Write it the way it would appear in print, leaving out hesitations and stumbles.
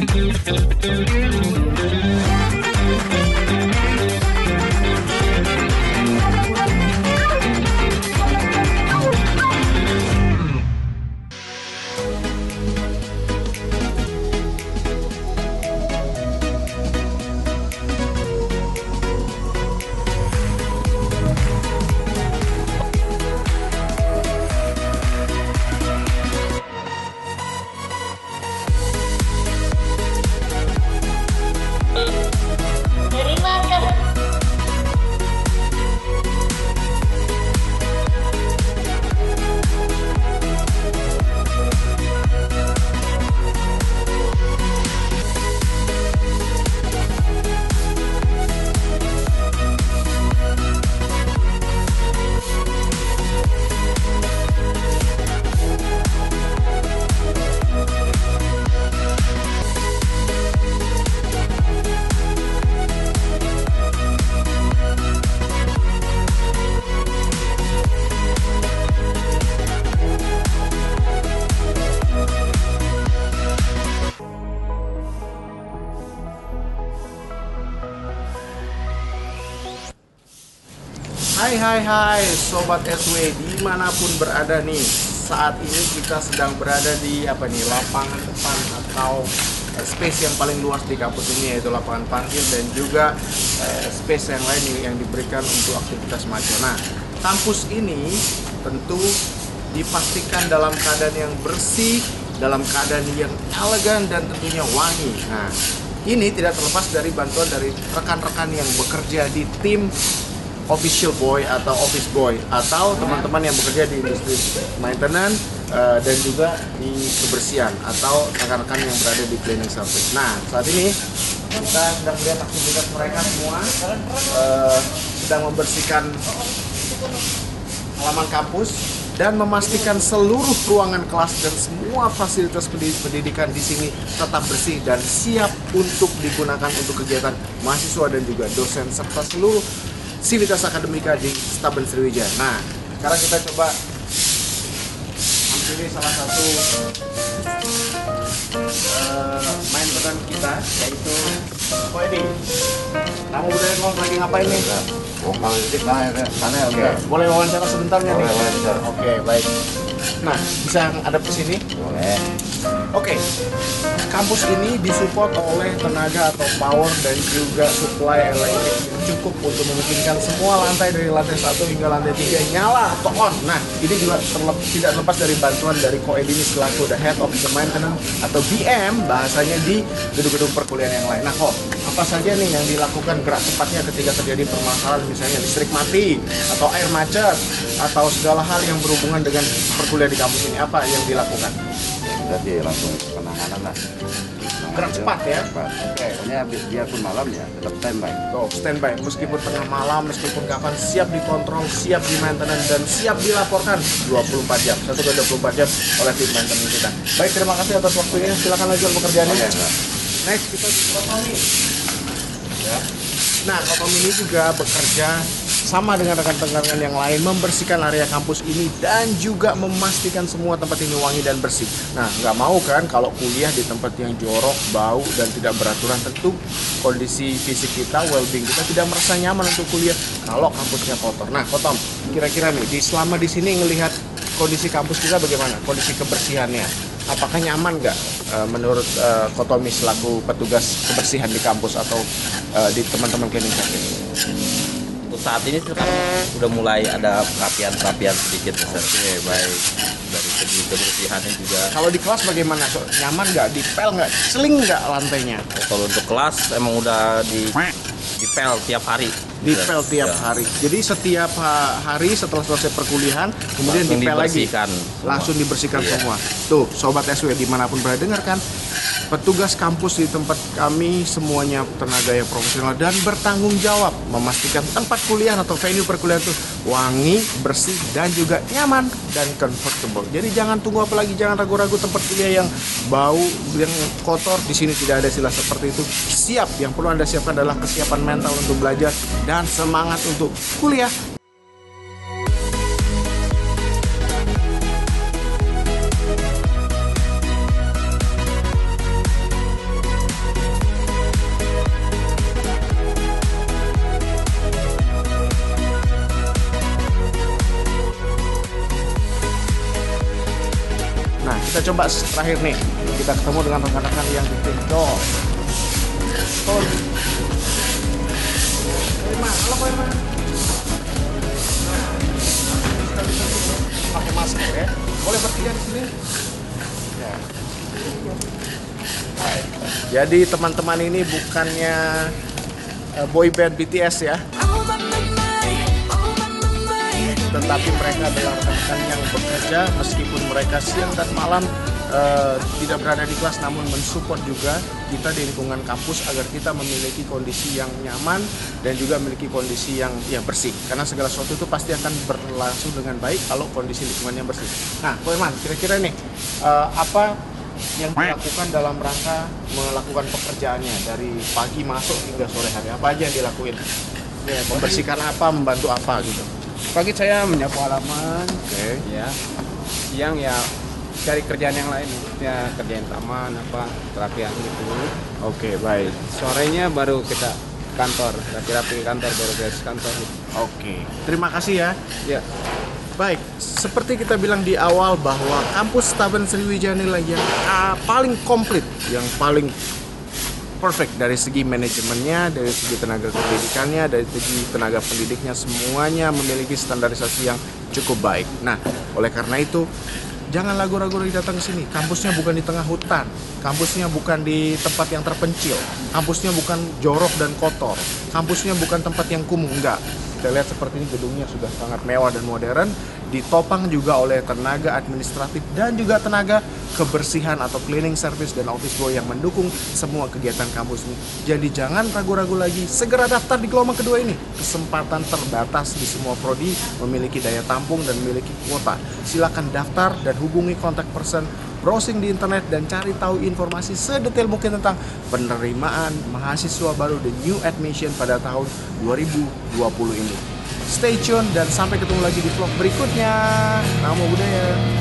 Hai Sobat SW dimanapun berada nih. Saat ini kita sedang berada di lapangan depan atau space yang paling luas di kampus ini, yaitu lapangan parkir dan juga space yang lain yang diberikan untuk aktivitas mahasiswa. Nah, kampus ini tentu dipastikan dalam keadaan yang bersih, dalam keadaan yang elegan dan tentunya wangi. Nah, ini tidak terlepas dari bantuan dari rekan-rekan yang bekerja di tim official boy atau office boy atau teman-teman yang bekerja di industri maintenance dan juga di kebersihan atau rekan-rekan yang berada di cleaning service. Nah, saat ini kita sedang melihat aktivitas mereka semua sedang membersihkan halaman kampus dan memastikan seluruh ruangan kelas dan semua fasilitas pendidikan di sini tetap bersih dan siap untuk digunakan untuk kegiatan mahasiswa dan juga dosen serta seluruh sivitas akademika di Setaben Sriwijaya. Nah, sekarang kita coba ambil salah satu maintenance kita, yaitu Edi. Kamu udah ngomong lagi ngapain nih? Kalau di sana Oke, boleh wawancara sebentar nggak nih? Boleh. Oke, baik. Nah, bisa ngadep ke sini? Boleh. Oke, kampus ini disupport oleh tenaga atau power dan juga supply elektrik yang cukup untuk memungkinkan semua lantai dari lantai 1 hingga lantai 3 nyala atau on. Nah, ini juga tidak lepas dari bantuan dari Ko Edi ini selaku the head of the maintenance atau BM bahasanya di gedung-gedung perkuliahan yang lain. Nah, kok apa saja nih yang dilakukan gerak cepatnya ketika terjadi permasalahan misalnya listrik mati atau air macet atau segala hal yang berhubungan dengan perkuliahan di kampus ini, apa yang dilakukan? Jadi langsung penanganan lah. Gerak cepat ya? Cepat. Oke. Pokoknya dia pun malam ya tetap standby. Tuh, standby meskipun tengah malam, meskipun kapan, siap dikontrol, siap di maintenance dan siap dilaporkan 24 jam, 1/24 jam oleh tim maintenance kita. Baik, terima kasih atas waktunya. Silakan lanjutkan pekerjaannya. Next kita di Kotomi. Ya. Nah, Kotomi ini juga bekerja sama dengan rekan-rekan yang lain membersihkan area kampus ini dan juga memastikan semua tempat ini wangi dan bersih. Nah, nggak mau kan kalau kuliah di tempat yang jorok, bau, dan tidak beraturan. Tentu kondisi fisik kita, well-being kita tidak merasa nyaman untuk kuliah kalau kampusnya kotor. Nah, Kotom, kira-kira nih, selama di sini ngelihat kondisi kampus kita bagaimana? Kondisi kebersihannya, apakah nyaman nggak menurut Kotomi selaku petugas kebersihan di kampus atau di teman-teman cleaning service? Saat ini tuh kan udah mulai ada perapian sedikit. Oke, baik. Dari segi kebersihannya juga. Kalau di kelas bagaimana? Nyaman nggak? Dipel nggak? Seling nggak lantainya? Kalau untuk kelas emang udah dipel tiap hari. Dipel tiap Ya. hari. Jadi setiap hari setelah selesai perkuliahan kemudian Langsung dipel lagi. dibersihkan. Langsung dibersihkan Iya. semua. Tuh, Sobat SW dimanapun berada, dengarkan. Petugas kampus di tempat kami semuanya tenaga yang profesional dan bertanggung jawab memastikan tempat kuliah atau venue perkuliahan itu wangi, bersih, dan juga nyaman dan comfortable. Jadi jangan tunggu apa lagi, jangan ragu-ragu tempat kuliah yang bau, yang kotor. Di sini tidak ada istilah seperti itu. Siap, yang perlu Anda siapkan adalah kesiapan mental untuk belajar dan semangat untuk kuliah. kita coba terakhir nih. Kita ketemu dengan rekan-rekan yang di TikTok. Halo Ko Irma. Pakai masker ya. Boleh bertiga di sini. Ya. Baik. Jadi teman-teman ini bukannya boyband BTS ya, tetapi mereka adalah rekan-rekan yang bekerja meskipun mereka siang dan malam tidak berada di kelas, namun mensupport juga kita di lingkungan kampus agar kita memiliki kondisi yang nyaman dan juga memiliki kondisi yang bersih, karena segala sesuatu itu pasti akan berlangsung dengan baik kalau kondisi lingkungannya bersih. Nah, Ko Irman, kira-kira nih apa yang dilakukan dalam rangka melakukan pekerjaannya dari pagi masuk hingga sore hari? Apa aja yang dilakuin? Ya, membersihkan apa, membantu apa gitu? Pagi saya menyapu halaman, Oke. ya. Siang ya cari kerjaan yang lain, ya kerjaan taman apa, terapian gitu. Oke, baik. Sorenya baru kita kantor, rapi-rapi kantor, baru beres kantor gitu. Oke. Terima kasih ya. Ya, Baik, seperti kita bilang di awal bahwa kampus Taman Sriwijaya Nila yang paling komplit, yang paling perfect dari segi manajemennya, dari segi tenaga pendidikannya, dari segi tenaga pendidiknya, semuanya memiliki standarisasi yang cukup baik. Nah, oleh karena itu jangan ragu-ragu datang ke sini. Kampusnya bukan di tengah hutan, kampusnya bukan di tempat yang terpencil, kampusnya bukan jorok dan kotor, kampusnya bukan tempat yang kumuh, enggak. Kita lihat seperti ini, gedungnya sudah sangat mewah dan modern, ditopang juga oleh tenaga administratif dan juga tenaga kebersihan atau cleaning service dan office boy yang mendukung semua kegiatan kampus ini. Jadi jangan ragu-ragu lagi, segera daftar di gelombang kedua ini. Kesempatan terbatas di semua prodi, memiliki daya tampung dan memiliki kuota. Silakan daftar dan hubungi kontak person, browsing di internet dan cari tahu informasi sedetail mungkin tentang penerimaan mahasiswa baru the new admission pada tahun 2020 ini. Stay tune dan sampai ketemu lagi di vlog berikutnya. Namo Buddhaya.